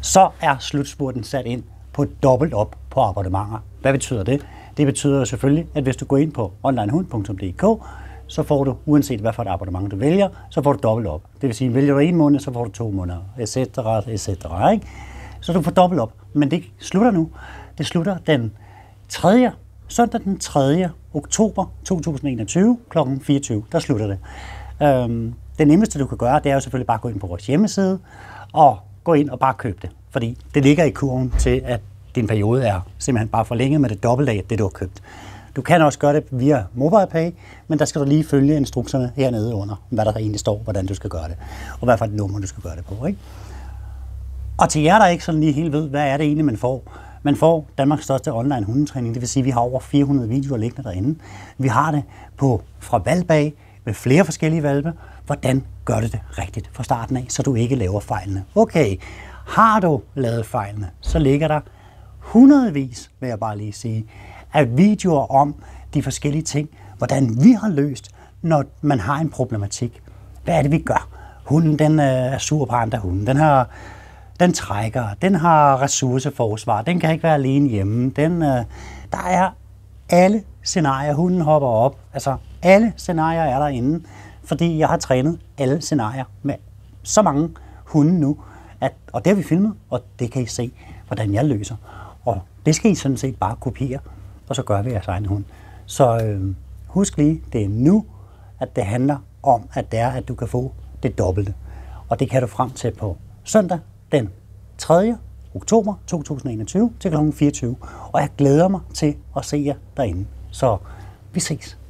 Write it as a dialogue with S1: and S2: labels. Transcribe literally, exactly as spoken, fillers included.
S1: så er slutspurten sat ind på dobbelt op på abonnementer. Hvad betyder det? Det betyder selvfølgelig, at hvis du går ind på online hund punktum d k, så får du, uanset hvad for et abonnement du vælger, så får du dobbelt op. Det vil sige, vælger du en måned, så får du to måneder, et cetera, et cetera. Ikke? Så du får dobbelt op. Men det slutter nu. Det slutter den tredje søndag den tredje oktober to tusind og enogtyve klokken fireogtyve. Der slutter det. Øhm, det nemmeste, du kan gøre, det er jo selvfølgelig bare at gå ind på vores hjemmeside og gå ind og bare købe det. Fordi det ligger i kurven til, at din periode er simpelthen bare forlænget med det dobbelte af det, du har købt. Du kan også gøre det via MobilePay, men der skal du lige følge instrukserne hernede under, hvad der egentlig står, hvordan du skal gøre det, og hvad for et nummer, du skal gøre det på. Ikke? Og til jer, der ikke sådan lige helt ved, hvad er det egentlig, man får? Man får Danmarks største online hundetræning, det vil sige, at vi har over fire hundrede videoer liggende derinde. Vi har det på fra valp af, med flere forskellige valpe. Hvordan gør du det rigtigt fra starten af, så du ikke laver fejlene? Okay, har du lavet fejlene, så ligger der hundredvis, vil jeg bare lige sige, af videoer om de forskellige ting, hvordan vi har løst, når man har en problematik. Hvad er det, vi gør? Hunden, den er sur på andre hunden. Den har, den trækker. Den har ressourceforsvar. Den kan ikke være alene hjemme. Den, øh, der er alle scenarier. Hunden hopper op. Altså, alle scenarier er derinde, fordi jeg har trænet alle scenarier med så mange hunde nu, at, og det har vi filmet, og det kan I se, hvordan jeg løser. Og det skal I sådan set bare kopiere, og så gør vi jeres egen hund. Så øh, husk lige, det er nu, at det handler om, at det er, at du kan få det dobbelte. Og det kan du frem til på søndag den tredje oktober to tusind og enogtyve til klokken fireogtyve. Og jeg glæder mig til at se jer derinde. Så vi ses.